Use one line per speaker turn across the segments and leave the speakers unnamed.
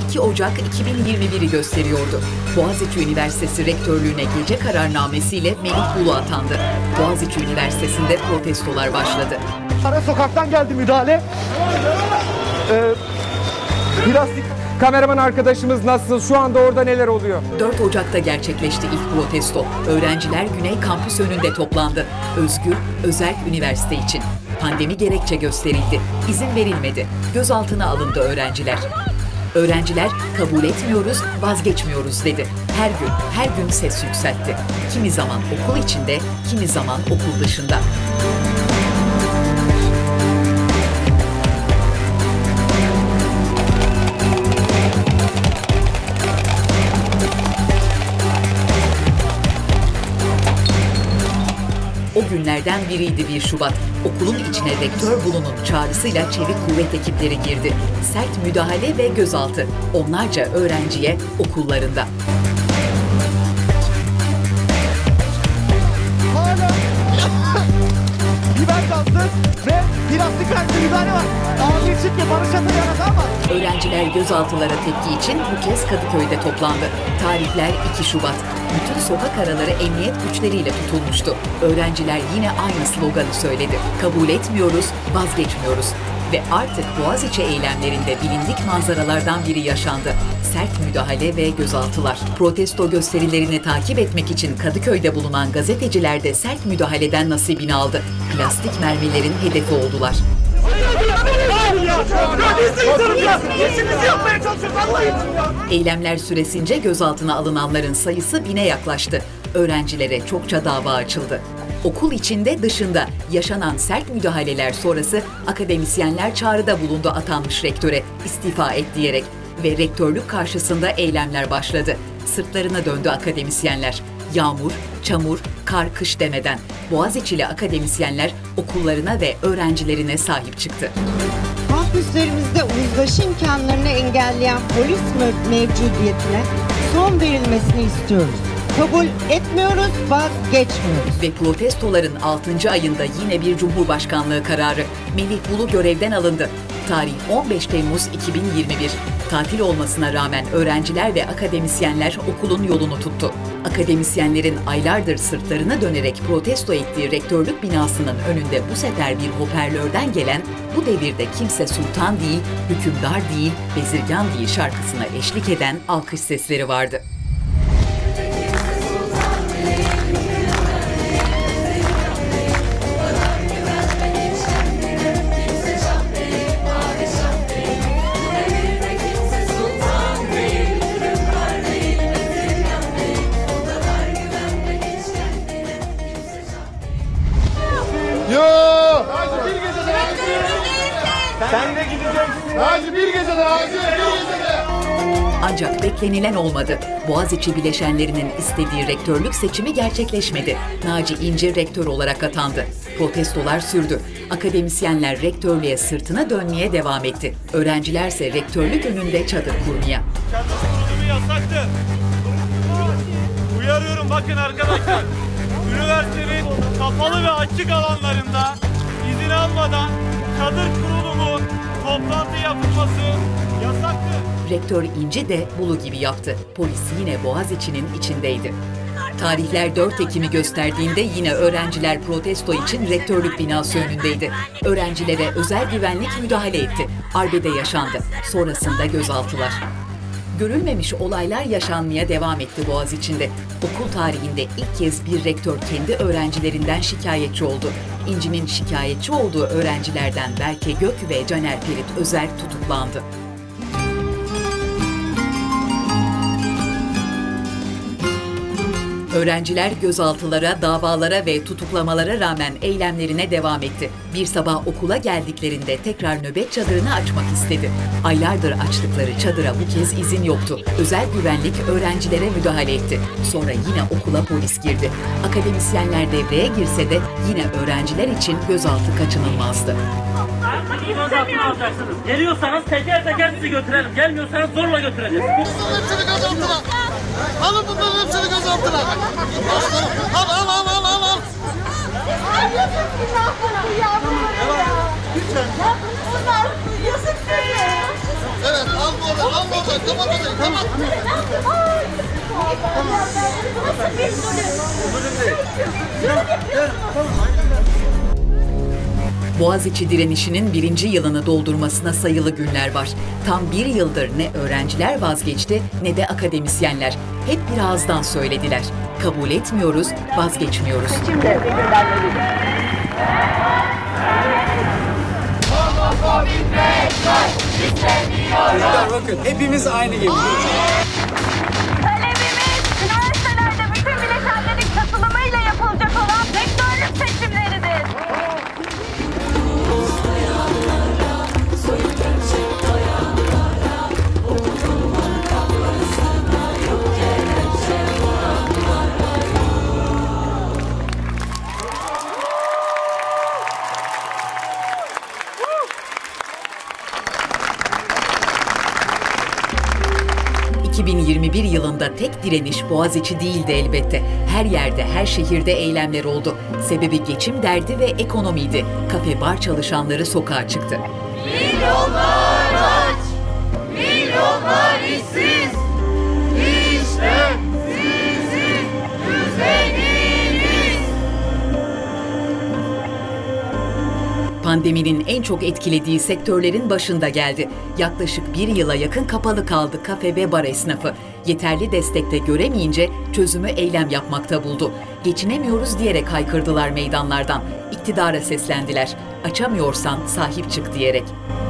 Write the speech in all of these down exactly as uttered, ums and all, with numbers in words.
iki Ocak iki bin yirmi bir'i gösteriyordu. Boğaziçi Üniversitesi Rektörlüğü'ne gece kararnamesiyle Melih Bulu atandı. Boğaziçi Üniversitesi'nde protestolar başladı.
Ara sokaktan geldi müdahale. Ee, plastik kameraman arkadaşımız nasıl? Şu anda orada neler oluyor?
dört Ocak'ta gerçekleşti ilk protesto. Öğrenciler Güney Kampüs önünde toplandı. Özgür, özerk üniversite için. Pandemi gerekçe gösterildi. İzin verilmedi. Gözaltına alındı öğrenciler. Öğrenciler kabul etmiyoruz, vazgeçmiyoruz dedi. Her gün, her gün ses yükseltti. Kimi zaman okul içinde, kimi zaman okul dışında. O günlerden biriydi bir Şubat. Okulun içine Rektör Bulu'nun çağrısıyla çevik kuvvet ekipleri girdi. Sert müdahale ve gözaltı. Onlarca öğrenciye okullarında.
Hala biber gazlı ve plastik renkli müdahale var. Acil çıkma barış atacağına ama.
Öğrenciler gözaltılara tepki için bu kez Kadıköy'de toplandı. Tarihler iki Şubat. Bütün sokak araları emniyet güçleriyle tutulmuştu. Öğrenciler yine aynı sloganı söyledi. Kabul etmiyoruz, vazgeçmiyoruz. Ve artık Boğaziçi eylemlerinde bilindik manzaralardan biri yaşandı. Sert müdahale ve gözaltılar. Protesto gösterilerini takip etmek için Kadıköy'de bulunan gazeteciler de sert müdahaleden nasibini aldı. Plastik mermilerin hedefi oldular. Eylemler süresince gözaltına alınanların sayısı bine yaklaştı. Öğrencilere çokça dava açıldı. Okul içinde dışında yaşanan sert müdahaleler sonrası akademisyenler çağrıda bulundu atanmış rektöre istifa et diyerek ve rektörlük karşısında eylemler başladı. Sırtlarına döndü akademisyenler. Yağmur, çamur, kar, kış demeden Boğaziçi'li akademisyenler okullarına ve öğrencilerine sahip çıktı.
Kampüslerimizde uzlaşı imkanlarını engelleyen polis mevcudiyetine son verilmesini istiyoruz. Kabul etmiyoruz, vazgeçmiyoruz.
Ve protestoların altıncı ayında yine bir Cumhurbaşkanlığı kararı. Melih Bulu görevden alındı. Tarih on beş Temmuz iki bin yirmi bir. Tatil olmasına rağmen öğrenciler ve akademisyenler okulun yolunu tuttu. Akademisyenlerin aylardır sırtlarına dönerek protesto ettiği rektörlük binasının önünde bu sefer bir hoparlörden gelen "Bu devirde kimse sultan değil, hükümdar değil, bezirgan değil" şarkısına eşlik eden alkış sesleri vardı.
Yo! Hacı bir gecede sen de gideceksin. Hacı bir gecede, Hacı bir gecede.
Ancak beklenilen olmadı. Boğaziçi bileşenlerinin istediği rektörlük seçimi gerçekleşmedi. Naci İnci rektör olarak atandı. Protestolar sürdü. Akademisyenler rektörlüğe sırtına dönmeye devam etti. Öğrencilerse rektörlük önünde çadır kurmaya.
Çadır kurulumu yasaktı. Uyarıyorum bakın arkadaşlar. Üniversitenin kapalı ve açık alanlarında izin almadan çadır kurulumu, toplantı yapılması yasaktı.
Rektör İnci de Bulu gibi yaptı. Polis yine Boğaziçi'nin içindeydi. Tarihler dört Ekim'i gösterdiğinde yine öğrenciler protesto için rektörlük binası önündeydi. Öğrencilere özel güvenlik müdahale etti. Arbede yaşandı. Sonrasında gözaltılar. Görülmemiş olaylar yaşanmaya devam etti Boğaziçi'nde. Okul tarihinde ilk kez bir rektör kendi öğrencilerinden şikayetçi oldu. İnci'nin şikayetçi olduğu öğrencilerden Berke Gök ve Caner Perit Özerk tutuklandı. Öğrenciler gözaltılara, davalara ve tutuklamalara rağmen eylemlerine devam etti. Bir sabah okula geldiklerinde tekrar nöbet çadırını açmak istedi. Aylardır açtıkları çadıra bu kez izin yoktu. Özel güvenlik öğrencilere müdahale etti. Sonra yine okula polis girdi. Akademisyenler devreye girse de yine öğrenciler için gözaltı kaçınılmazdı.
Gözaltına alacaksınız. Geliyorsanız teker teker sizi götürelim. Gelmiyorsanız zorla götüreceğiz.
Bunların hepsini gözaltına. Alın bunların hepsini gözaltına. Al al al al al al. Evet al bunu al bunu. olacak. Kapat orayı. Kapat.
Boğaziçi direnişinin birinci yılını doldurmasına sayılı günler var. Tam bir yıldır ne öğrenciler vazgeçti ne de akademisyenler. Hep bir ağızdan söylediler. Kabul etmiyoruz, vazgeçmiyoruz.
Bakın hepimiz aynı gibi.
Talebimiz üniversitelerde bütün bileşenlerin katılımıyla yapılacak olan rektörlük seçimleridir.
iki bin yirmi bir yılında tek direniş Boğaziçi değildi elbette. Her yerde, her şehirde eylemler oldu. Sebebi geçim derdi ve ekonomiydi. Kafe bar çalışanları sokağa çıktı.
Milyonlar aç, milyonlar işsiz. İşte sizin düzeniniz.
Pandeminin en çok etkilediği sektörlerin başında geldi. Yaklaşık bir yıla yakın kapalı kaldı kafe ve bar esnafı. Yeterli destekte göremeyince çözümü eylem yapmakta buldu. Geçinemiyoruz diyerek haykırdılar meydanlardan. İktidara seslendiler. Açamıyorsan sahip çık diyerek.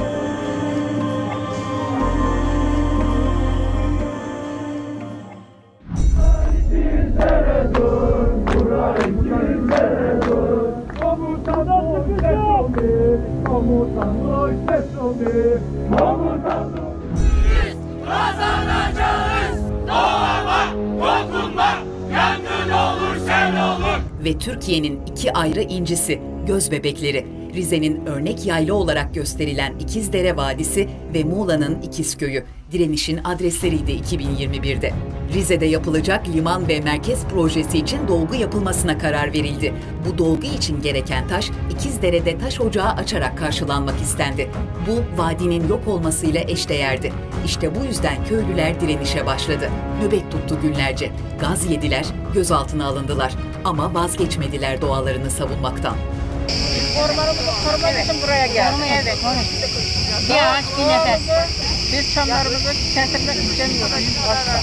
Kazanacağız. Doğama, dokunma, yangın olur, sel olur.
Ve Türkiye'nin iki ayrı incisi, göz bebekleri. Rize'nin örnek yayla olarak gösterilen İkizdere Vadisi ve Muğla'nın İkizköy'ü direnişin adresleriydi iki bin yirmi birde. Rize'de yapılacak liman ve merkez projesi için dolgu yapılmasına karar verildi. Bu dolgu için gereken taş İkizdere'de taş ocağı açarak karşılanmak istendi. Bu vadinin yok olmasıyla eşdeğerdi. İşte bu yüzden köylüler direnişe başladı. Nöbet tuttu günlerce. Gaz yediler, gözaltına alındılar ama vazgeçmediler doğalarını savunmaktan.
Ormanımızı korumak için buraya geldik. Evet. Bir ağaç bir nefes. Biz çamlarımızı kesmek istemiyoruz.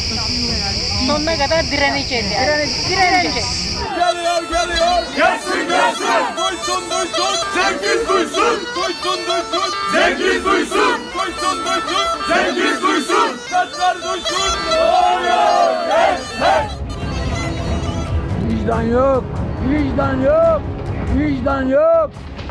Sonuna kadar direneceğiz yani. Direneceğiz.
Geliyor, geliyor. Gelsin, gelsin. Duysun, duysun. Sekiz duysun. Duysun, duysun. Sekiz duysun. Duysun, duysun. Sekiz duysun. Sesler duysun. Doğuyor. Hey, hey.
Vicdan yok, vicdan yok, vicdan yok,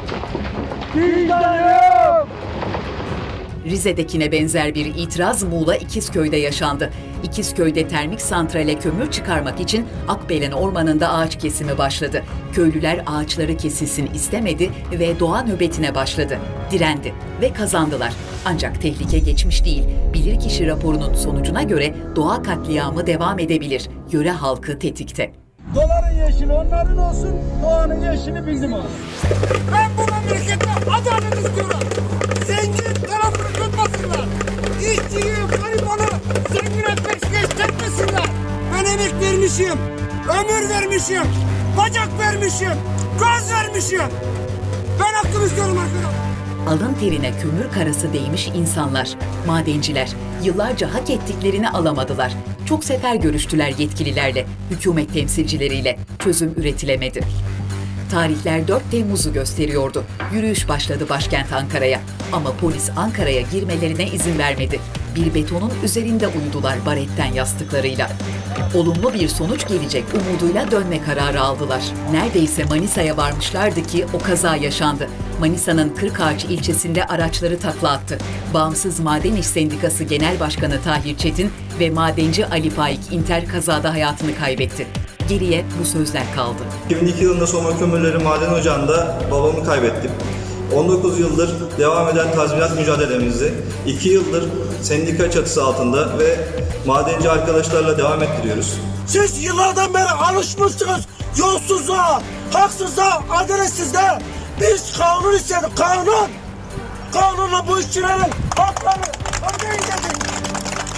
vicdan yok.
Rize'dekine benzer bir itiraz Muğla İkizköy'de yaşandı. İkizköy'de termik santrale kömür çıkarmak için Akbelen Ormanı'nda ağaç kesimi başladı. Köylüler ağaçları kesilsin istemedi ve doğa nöbetine başladı. Direndi ve kazandılar. Ancak tehlike geçmiş değil. Bilirkişi raporunun sonucuna göre doğa katliamı devam edebilir. Yöre halkı tetikte.
Doların yeşili onların olsun, doğanın yeşili bizim olsun.
Ben bu memlekette adalet istiyorum. Zengin tarafını tutmasınlar. İşçiyi, garibanı zengin etmek istemmesinler. Ben emek vermişim, ömür vermişim, bacak vermişim, göz vermişim. Ben hakkımı istiyorum arkadaşlar.
Alın terine kömür karası değmiş insanlar, madenciler yıllarca hak ettiklerini alamadılar. Çok sefer görüştüler yetkililerle, hükümet temsilcileriyle. Çözüm üretilemedi. Tarihler dört Temmuz'u gösteriyordu. Yürüyüş başladı başkent Ankara'ya. Ama polis Ankara'ya girmelerine izin vermedi. Bir betonun üzerinde uyudular baretten yastıklarıyla. Olumlu bir sonuç gelecek umuduyla dönme kararı aldılar. Neredeyse Manisa'ya varmışlardı ki o kaza yaşandı. Manisa'nın Kırkağaç ilçesinde araçları takla attı. Bağımsız Maden İş Sendikası Genel Başkanı Tahir Çetin ve madenci Ali Faik İnter kazada hayatını kaybetti. Geriye bu sözler kaldı.
iki bin iki yılında Soma Kömürleri Maden Ocağı'nda babamı kaybettim. on dokuz yıldır devam eden tazminat mücadelemizi iki yıldır sendika çatısı altında ve madenci arkadaşlarla devam ettiriyoruz.
Siz yıllardan beri alışmışsınız yolsuzluğa, haksızlığa, adaletsizliğe. Biz kanun istedik, kanun. Kanunla bu işçilerin hakları ödeyin dedik.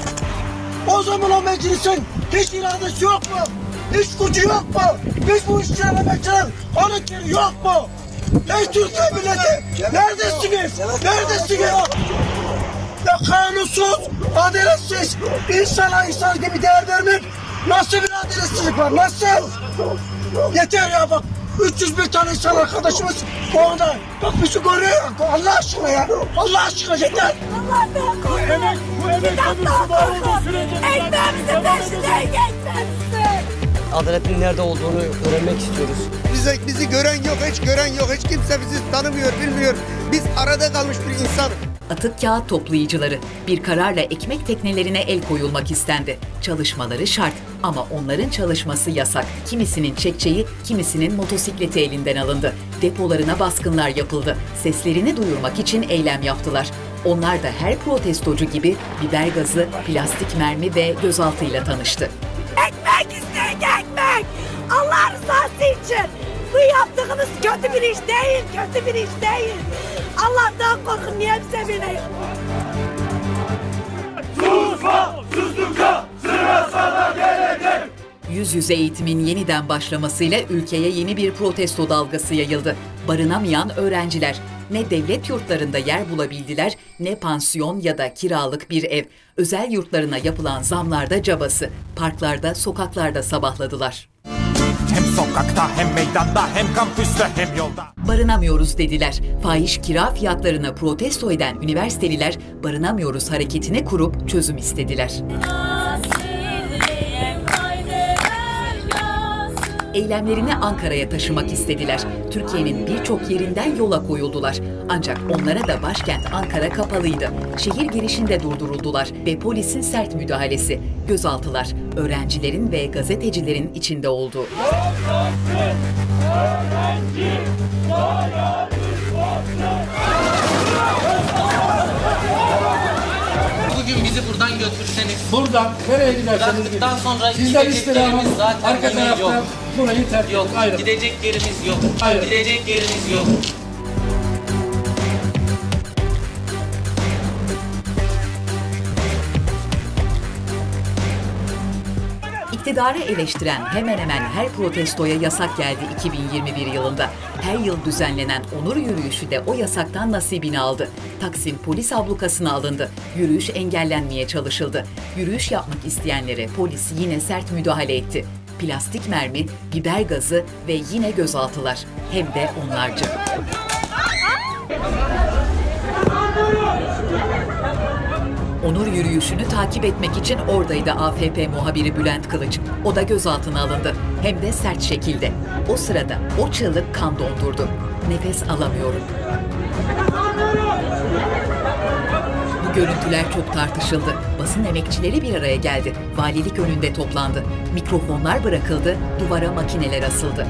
O zaman o meclisin hiç iradesi yok mu? Hiç gücü yok mu? Biz bu işçilere bekleyen onun yeri yok mu? Ey Türkiye milleti, neredesiniz? Neredesiniz? Ya kanunsuz, adaletsiz, insana insan gibi değer vermek nasıl bir adaletsizlik var? Nasıl? Yeter ya bak, üç yüz bir tane insan arkadaşımız orada. Bak bizi görüyor. Allah aşkına ya. Allah aşkına yeter.
Allah'tan korkun. Bu emek, bu emek kamusu var olduğu sürece. Ekmeğimizin peşinden geçmemişsin.
Adaletin nerede olduğunu öğrenmek istiyoruz.
Bize, bizi gören yok, hiç gören yok. Hiç kimse bizi tanımıyor, bilmiyor. Biz arada kalmış bir insan.
Atık kağıt toplayıcıları. Bir kararla ekmek teknelerine el koyulmak istendi. Çalışmaları şart ama onların çalışması yasak. Kimisinin çekçeyi, kimisinin motosikleti elinden alındı. Depolarına baskınlar yapıldı. Seslerini duyurmak için eylem yaptılar. Onlar da her protestocu gibi biber gazı, plastik mermi ve gözaltıyla tanıştı.
Ekmek isteyin ekmek. Allah rızası için. Bu yaptığımız kötü bir iş değil, kötü bir iş değil. Allah'tan korkun, niye bize bile?
Susma, sustukça sıra sana gelecek.
Yüz yüze eğitimin yeniden başlamasıyla ülkeye yeni bir protesto dalgası yayıldı. Barınamayan öğrenciler ne devlet yurtlarında yer bulabildiler, ne pansiyon ya da kiralık bir ev. Özel yurtlarına yapılan zamlarda cabası. Parklarda, sokaklarda sabahladılar.
Hem sokakta hem meydanda hem kampüste hem yolda.
Barınamıyoruz dediler. Fahiş kira fiyatlarına protesto eden üniversiteliler barınamıyoruz hareketini kurup çözüm istediler. Eylemlerini Ankara'ya taşımak istediler. Türkiye'nin birçok yerinden yola koyuldular. Ancak onlara da başkent Ankara kapalıydı. Şehir girişinde durduruldular ve polisin sert müdahalesi, gözaltılar, öğrencilerin ve gazetecilerin içinde oldu.
Bugün bizi buradan götürseniz.
Buradan nereye giderseniz gidin.
Bıraktıktan sonra
Sizden
gidecek
istirham
yerimiz zaten
arka tarafta
yok.
burayı terk
Yok,
edin. Ayrılın.
gidecek yerimiz yok.
Ayrılın.
Gidecek yerimiz yok.
İktidarı eleştiren hemen hemen her protestoya yasak geldi iki bin yirmi bir yılında. Her yıl düzenlenen onur yürüyüşü de o yasaktan nasibini aldı. Taksim polis ablukasına alındı. Yürüyüş engellenmeye çalışıldı. Yürüyüş yapmak isteyenlere polis yine sert müdahale etti. Plastik mermi, biber gazı ve yine gözaltılar. Hem de onlarca. Onur yürüyüşünü takip etmek için oradaydı A F P muhabiri Bülent Kılıç. O da gözaltına alındı. Hem de sert şekilde. O sırada o çığlık kan dondurdu. Nefes alamıyorum. Bu görüntüler çok tartışıldı. Basın emekçileri bir araya geldi. Valilik önünde toplandı. Mikrofonlar bırakıldı, duvara makineler asıldı.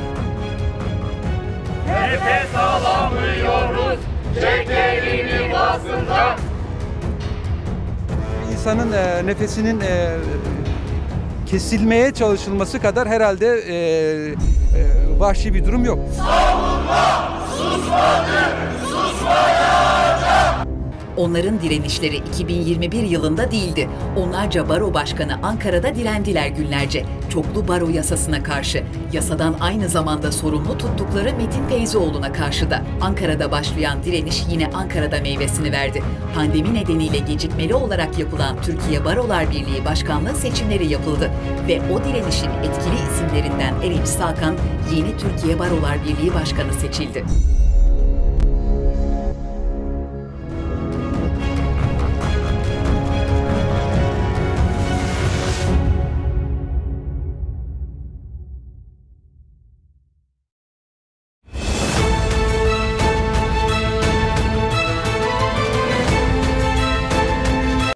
Nefes alamıyoruz, çek elini basından.
İnsanın e, nefesinin e, kesilmeye çalışılması kadar herhalde e, e, vahşi bir durum yok.
Savunma susmadı, susmayacak.
Onların direnişleri iki bin yirmi bir yılında değildi. Onlarca baro başkanı Ankara'da direndiler günlerce. Çoklu baro yasasına karşı. Yasadan aynı zamanda sorumlu tuttukları Metin Feyzioğlu'na karşı da. Ankara'da başlayan direniş yine Ankara'da meyvesini verdi. Pandemi nedeniyle gecikmeli olarak yapılan Türkiye Barolar Birliği Başkanlığı seçimleri yapıldı. Ve o direnişin etkili isimlerinden Erinç Sakan yeni Türkiye Barolar Birliği Başkanı seçildi.